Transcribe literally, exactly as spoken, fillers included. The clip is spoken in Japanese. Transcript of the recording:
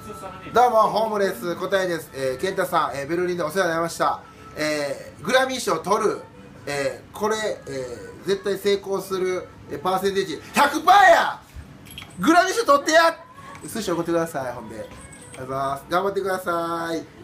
どうもホームレス答えです、えー、健太さん、えー、ベルリンでお世話になりました、えー、グラミー賞取る、えー、これ、えー、絶対成功する、えー、パーセンテージ ひゃくパーセント やグラミー賞取ってや寿司おごってください。ほんでありがとうございます。頑張ってください。